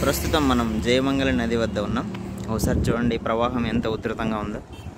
ప్రస్తుతం మనం జయమంగళి నది వద్ద ఉన్నాం. ఒకసారి చూడండి ప్రవాహం ఎంత ఉధృతంగా ఉందో.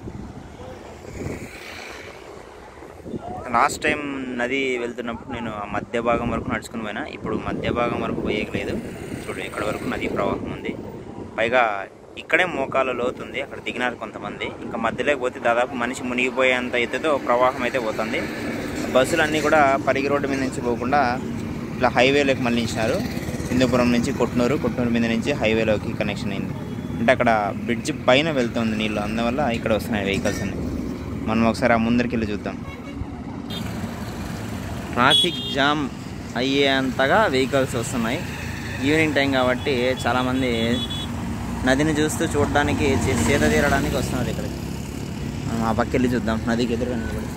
లాస్ట్ టైం నది వెళ్తున్నప్పుడు నేను ఆ మధ్య భాగం వరకు నడుచుకుని పోయినా. ఇప్పుడు మధ్య భాగం వరకు పోయేయలేదు. చూడు ఇక్కడ వరకు నది ప్రవాహం ఉంది. పైగా ఇక్కడే మోకాల లోతుంది. అక్కడ దిగినారు కొంతమంది. ఇంకా మధ్యలోకి పోతే దాదాపు మనిషి మునిగిపోయేంత ఎత్తుతో ప్రవాహం అయితే పోతుంది. బస్సులన్నీ కూడా పరిగి రోడ్డు మీద నుంచి పోకుండా ఇట్లా హైవేలోకి మళ్ళించినారు. హిందూపురం నుంచి కొట్నూరు మీద నుంచి హైవేలోకి కనెక్షన్ అయింది. అంటే అక్కడ బ్రిడ్జ్ పైన వెళ్తుంది నీళ్ళు, అందువల్ల ఇక్కడ వస్తున్నాయి వెహికల్స్ అన్ని. మనం ఒకసారి ఆ ముందరికి వెళ్ళి చూద్దాం. ట్రాఫిక్ జామ్ అయ్యేంతగా వెహికల్స్ వస్తున్నాయి. ఈవినింగ్ టైం కాబట్టి చాలామంది నదిని చూస్తూ చూడడానికి సేద తీరడానికి వస్తున్నారు ఇక్కడికి. మనం ఆ పక్క వెళ్ళి చూద్దాం. నదికి ఎదురుగా నిలబడి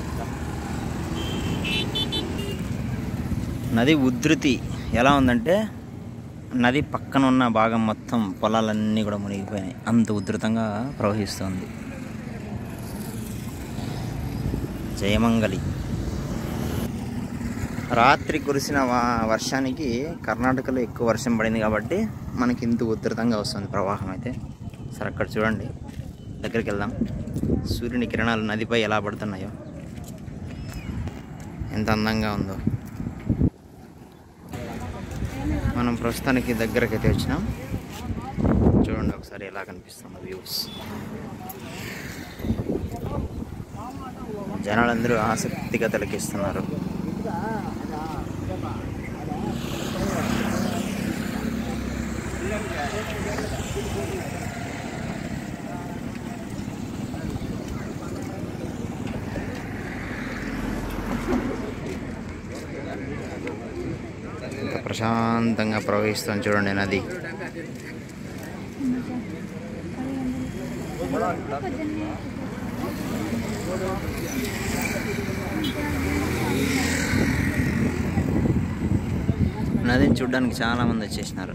నది ఉధృతి ఎలా ఉందంటే నది పక్కన ఉన్న భాగం మొత్తం పొలాలన్నీ కూడా మునిగిపోయినాయి. అంత ఉధృతంగా ప్రవహిస్తుంది జయమంగళి. రాత్రి కురిసిన వర్షానికి కర్ణాటకలో ఎక్కువ వర్షం పడింది కాబట్టి మనకి ఇంత ఉధృతంగా వస్తుంది ప్రవాహం అయితే. సరే అక్కడ చూడండి, దగ్గరికి వెళ్దాం. సూర్యుని కిరణాలు నదిపై ఎలా పడుతున్నాయో, ఎంత అందంగా ఉందో. మనం ప్రస్తుతానికి దగ్గరకు అయితే వచ్చినాం. చూడండి ఒకసారి ఎలా కనిపిస్తుంది వ్యూస్. జనాలందరూ ఆసక్తిగా తిలకిస్తున్నారు. ప్రశాంతంగా ప్రవహిస్తుంది చూడండి నది. నదిని చూడడానికి చాలా మంది వచ్చేసినారు.